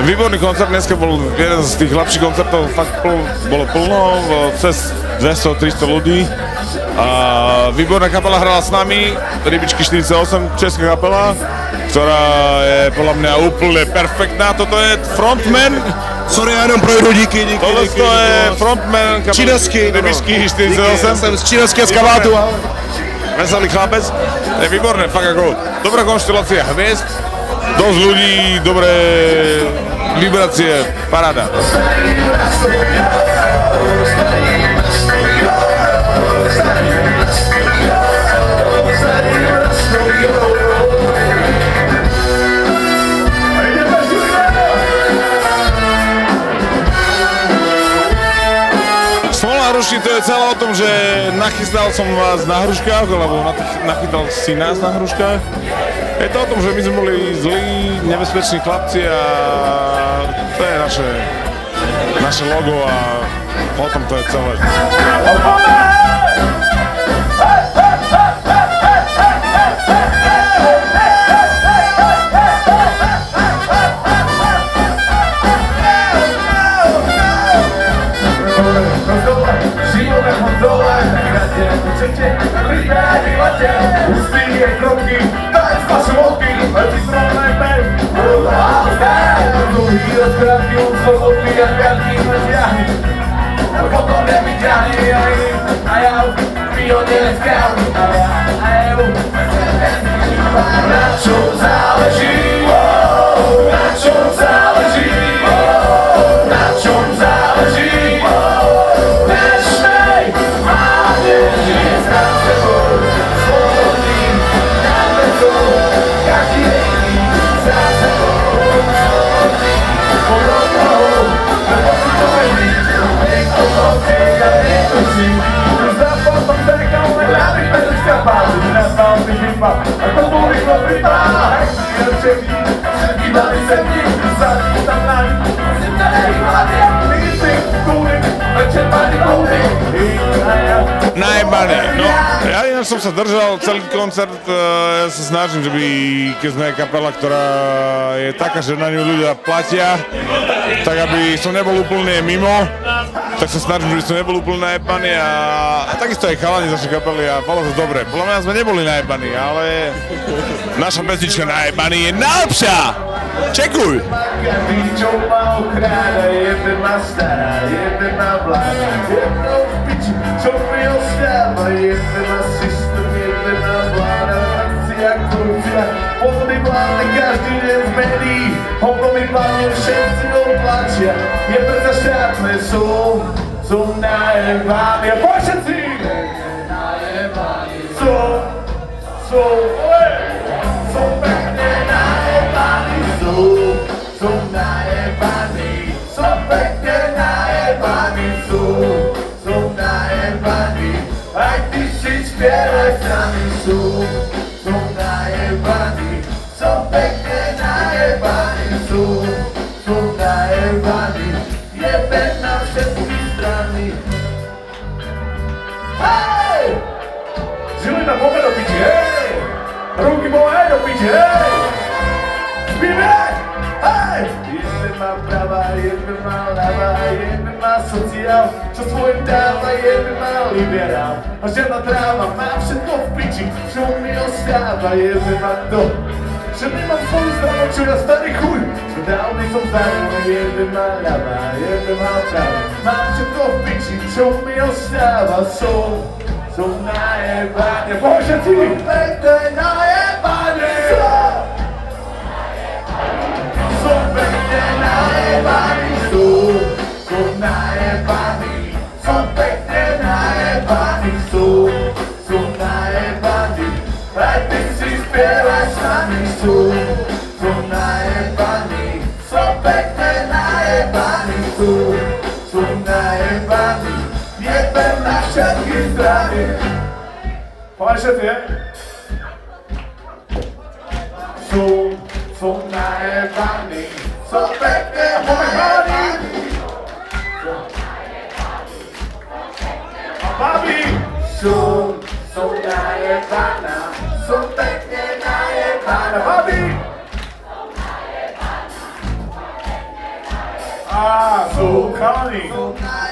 Výborný koncert, dneska bol jeden z tých lepších koncertov, fakt bolo plno, cez 200-300 ľudí. A výborná kapela hrala s nami, Rybičky 48, česká kapela, ktorá je podľa mňa úplne perfektná. Toto je frontman. Sorry, já jenom projdu, díky. Tohle je frontman kapely Rybičky 48. Jsem z Čínovského Skavátu. Veselý chlapec, je výborné, fakt ako dobrá konštelácia hviezd, dosť ľudí, dobré vibrácie, paráda. To je celé o tom, že nachystal som vás na hruškách, alebo nachytal si nás na hruškách. Je to o tom, že my sme boli zlí, nebezpeční chlapci a to je naše logo a o tom to je celé. Ústí je kroky, daj z vaše moky, leti stromné pen, druhý rozkrátky, slobodný a krátky natiahni, potom nevyťahni a ja pionere skávu, a ja na čom záleží, na čom záleží, na čom záleží, dnešnej mládeži s nám sebou. A to público pripáha, hej, čeky, dali se dní, zadní tam naň, Najebaný, no, ja ináč som sa držal celý koncert, ja sa snažím, že by, keď sme kapela, ktorá je taká, že na ňu ľudia platia, tak aby som nebol úplne mimo, tak sa snažím, že by som nebol úplne najebaný a takisto aj chalani z našej kapely a bolo to dobre. Podľa mňa sme neboli najebaní, ale naša pesnička Najebaný je najlepšia! Čekuj! Každý, čo ma okráda, jeden ma stará, jeden ma vláda, jednou v piči, čo mi ostáva, jeden ma systém, jeden ma vláda, akcia, korupcia, podľa vládne každý deň v médií, hovno mi vládne všetci odplačia, je predsa štátne, som najebaný, a poď všetci! Som pekne najebaný, som najebaný, som pekne najebaný, som najebaný, aj ty si spievaj s nami, som najebaný, som pekne najebaný, som najebaný, jebem na všetky strany. Hej! Žilina, poďme do piči, hej! Ruky moje do piči, hej! Zpívej! Hej! Jeden má pravá, jeden má ľavá, jeden má sociál, čo svojim dáva, jeden má liberál. A žiadna tráva, má všetko v piči, čo mi ostáva, jeden má to, že nemám svoju stranu, čo ja starý chuj, čo dávny som zaujímavý, jeden má ľavá, jeden má pravá, má všetko v piči, čo mi ostáva, som najebaný, poď všetci! Pekne najebaný! Som pekne najebaný, som najebaný, som pekne najebaný, som najebaný, aj ty si spievaj s nami, som najebaný, som pekne najebaný, som najebaný, jebem na všetky strany. Poď všetci, hej? Som najebaný, som pekne najebaný, babi! Som najebaná, som pekne najebaná, babi! chalani.